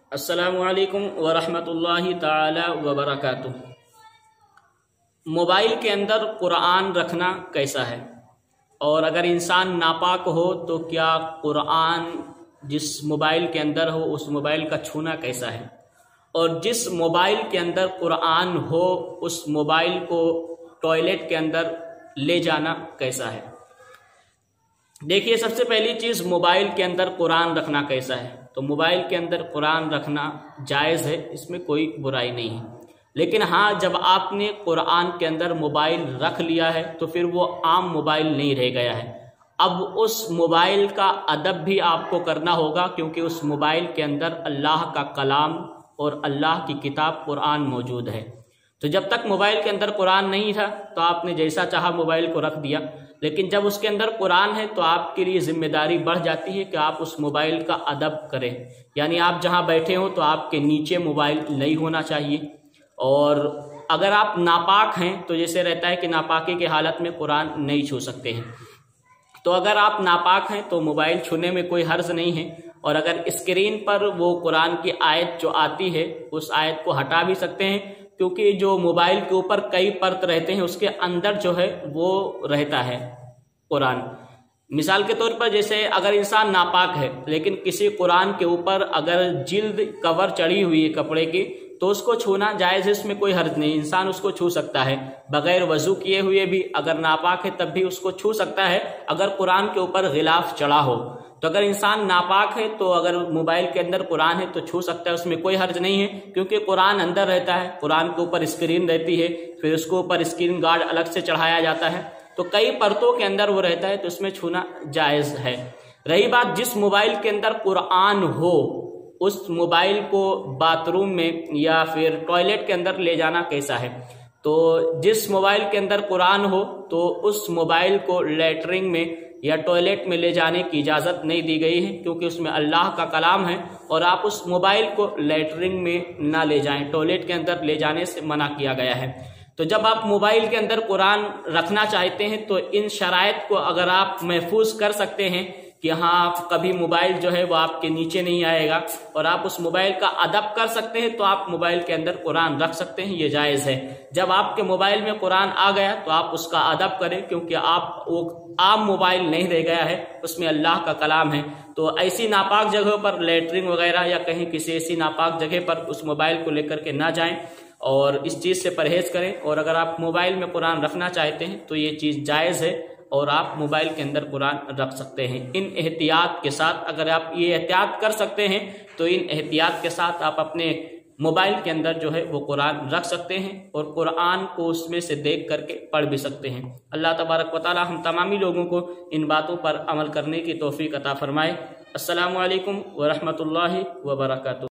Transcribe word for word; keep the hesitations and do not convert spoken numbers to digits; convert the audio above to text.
अस्सलामुअलैकुम वरहमतुल्लाहि ताला वबरकातुह। मोबाइल के अंदर कुरान रखना कैसा है, और अगर इंसान नापाक हो तो क्या कुरान जिस मोबाइल के अंदर हो उस मोबाइल का छूना कैसा है, और जिस मोबाइल के अंदर कुरान हो उस मोबाइल को टॉयलेट के अंदर ले जाना कैसा है। देखिए, सबसे पहली चीज़ मोबाइल के अंदर कुरान रखना कैसा है। तो मोबाइल के अंदर कुरान रखना जायज़ है, इसमें कोई बुराई नहीं है। लेकिन हाँ, जब आपने कुरान के अंदर मोबाइल रख लिया है तो फिर वो आम मोबाइल नहीं रह गया है। अब उस मोबाइल का अदब भी आपको करना होगा, क्योंकि उस मोबाइल के अंदर अल्लाह का कलाम और अल्लाह की किताब कुरान मौजूद है। तो जब तक मोबाइल के अंदर कुरान नहीं था तो आपने जैसा चाहा मोबाइल को रख दिया, लेकिन जब उसके अंदर कुरान है तो आपके लिए जिम्मेदारी बढ़ जाती है कि आप उस मोबाइल का अदब करें। यानी आप जहां बैठे हो तो आपके नीचे मोबाइल नहीं होना चाहिए, और अगर आप नापाक हैं तो जैसे रहता है कि नापाकी की हालत में कुरान नहीं छू सकते हैं। तो अगर आप नापाक हैं तो मोबाइल छूने में कोई हर्ज नहीं है, और अगर स्क्रीन पर वो कुरान की आयत जो आती है उस आयत को हटा भी सकते हैं, क्योंकि जो मोबाइल के ऊपर कई परत रहते हैं उसके अंदर जो है वो रहता है कुरान। मिसाल के तौर पर, जैसे अगर इंसान नापाक है लेकिन किसी कुरान के ऊपर अगर जिल्द कवर चढ़ी हुई है कपड़े की, तो उसको छूना जायज़ है, इसमें कोई हर्ज नहीं। इंसान उसको छू सकता है बगैर वजू किए हुए भी। अगर नापाक है तब भी उसको छू सकता है अगर कुरान के ऊपर गिलाफ चढ़ा हो। तो अगर इंसान नापाक है तो अगर मोबाइल के अंदर कुरान है तो छू सकता है, उसमें कोई हर्ज नहीं है, क्योंकि कुरान अंदर रहता है। कुरान के ऊपर स्क्रीन रहती है, फिर उसको ऊपर स्क्रीन गार्ड अलग से चढ़ाया जाता है, तो कई परतों के अंदर वो रहता है, तो उसमें छूना जायज़ है। रही बात जिस मोबाइल के अंदर कुरान हो उस मोबाइल को बाथरूम में या फिर टॉयलेट के अंदर ले जाना कैसा है। तो जिस मोबाइल के अंदर कुरान हो तो उस मोबाइल को लेटरिन में या टॉयलेट में ले जाने की इजाज़त नहीं दी गई है, क्योंकि उसमें अल्लाह का कलाम है, और आप उस मोबाइल को लेटरिन में ना ले जाएं, टॉयलेट के अंदर ले जाने से मना किया गया है। तो जब आप मोबाइल के अंदर कुरान रखना चाहते हैं तो इन शराइत को अगर आप महफूज कर सकते हैं कि हाँ कभी मोबाइल जो है वो आपके नीचे नहीं आएगा, और आप उस मोबाइल का अदब कर सकते हैं, तो आप मोबाइल के अंदर कुरान रख सकते हैं, ये जायज़ है। जब आपके मोबाइल में कुरान आ गया तो आप उसका अदब करें, क्योंकि आप वो आम मोबाइल नहीं रह गया है, उसमें अल्लाह का कलाम है। तो ऐसी नापाक जगहों पर, लेटरिन वगैरह या कहीं किसी ऐसी नापाक जगह पर उस मोबाइल को लेकर के ना जाएं, और इस चीज़ से परहेज करें। और अगर आप मोबाइल में कुरान रखना चाहते हैं तो ये चीज़ जायज़ है, और आप मोबाइल के अंदर कुरान रख सकते हैं इन एहतियात के साथ। अगर आप ये एहतियात कर सकते हैं तो इन एहतियात के साथ आप अपने मोबाइल के अंदर जो है वो कुरान रख सकते हैं, और कुरान को उसमें से देख करके पढ़ भी सकते हैं। अल्लाह तबारक व तआला हम तमामी लोगों को इन बातों पर अमल करने की तौफीक अता फरमाए। अस्सलामु अलैकुम व रहमतुल्लाहि व बरकातुहू।